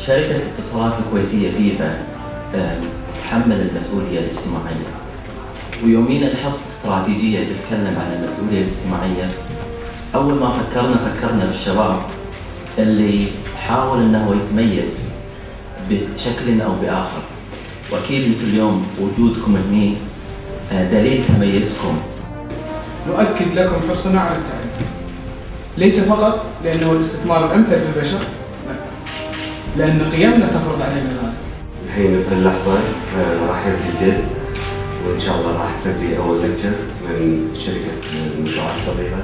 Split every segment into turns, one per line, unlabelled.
شركة الاتصالات الكويتية فيفا تتحمل المسؤولية الاجتماعية، ويومينا نحط استراتيجية تتكلم عن المسؤولية الاجتماعية. أول ما فكرنا بالشباب اللي حاول أنه يتميز بشكل أو بآخر، وأكيد أنتم اليوم وجودكم هنا دليل تميزكم.
نؤكد لكم حرصنا على التعليم، ليس فقط لأنه الاستثمار الأمثل في البشر، لأن قيمنا تفرض علينا ذلك.
الحين في اللحظة راح يبدي الجد، وإن شاء الله راح تبدي أول لكتشر من شركة المشروعات الصغيرة.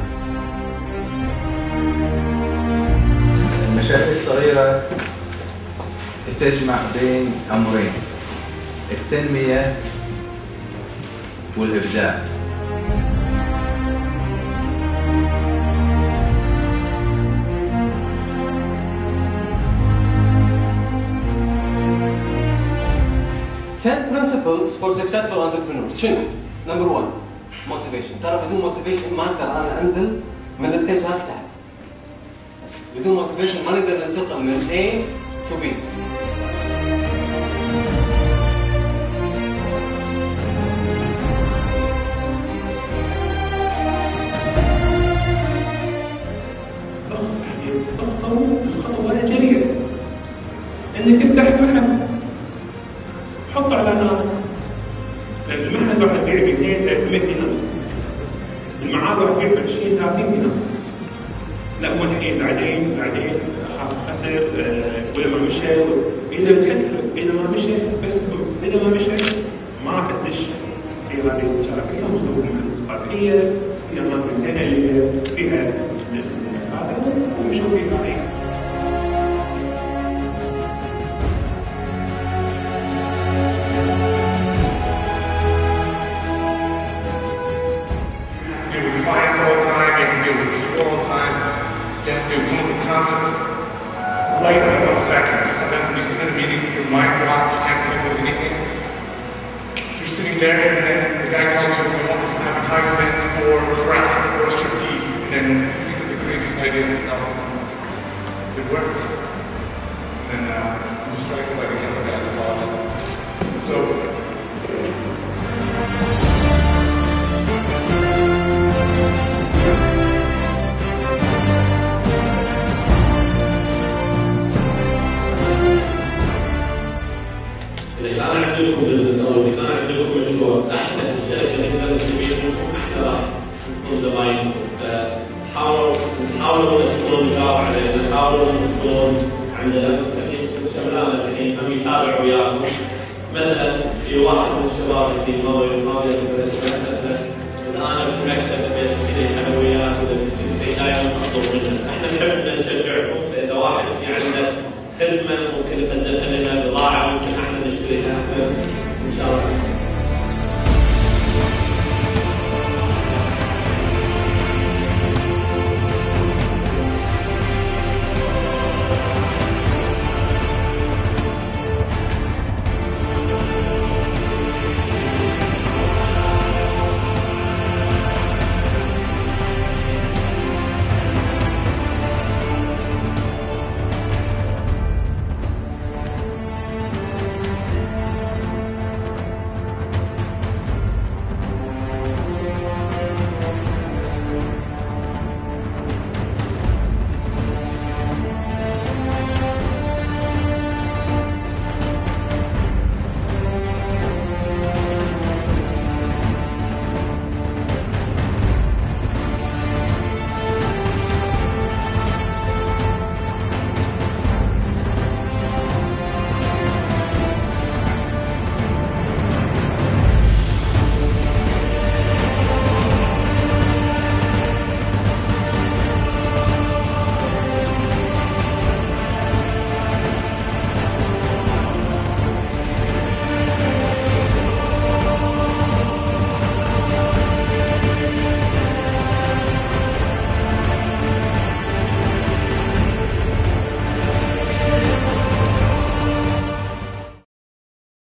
المشاريع الصغيرة تجمع بين أمرين: التنمية والإبداع.
Ten principles for successful entrepreneurs. شنو؟ Number 1 motivation. ترى بدون motivation ما اقدر انا انزل من الستيج هذا تحت. بدون motivation ما نقدر ننتقل من A to B.
خطوة جريئة انك تفتح محل، حط اعلانات، لان المحل راح تبيع 200 300 دينار، المعاد راح تبيع 20 30 دينار. لا مو الحين، بعدين اخاف خسر ولا ما مشى. اذا بتكلم اذا ما مشى بس اذا ما مشى ما راح تدش في هذه المشاركه. فيها مستوى اقتصاديه، فيها اماكن زينه اللي فيها هذا ومشوا في طريق.
Clients all the time, you have to deal with people all the time, you have to come up with concepts right in 1 second. So sometimes when you sit in a meeting, your mind blocks, you can't come up with anything. You're sitting there and then the guy tells you, we want this advertisement for Crest or brush your teeth, and then you think of the craziest ideas that come up. It works. And then I'm distracted by the camera guy that watches. So
إذا كان عندكم بزنس أو إذا كان عندكم مشروع، احنا في الشركة نقدر نستفيد منكم احنا من زباينكم، فحاولوا تكونوا مجاوب علينا، حاولوا تكونوا عندنا الحين شغلانة الحين هم يتابعوا وياكم. مثلا في واحد من الشباب اللي ما يذكر اسمه، إذا أنا بمكتب بشتري حلويات ولا بشتري شيء دائما أطلب منه، احنا نحب نشجعكم. فإذا واحد في عنده خدمة ممكن يقدمها لنا، بضاعة ممكن احنا نشتريها ان شاء الله.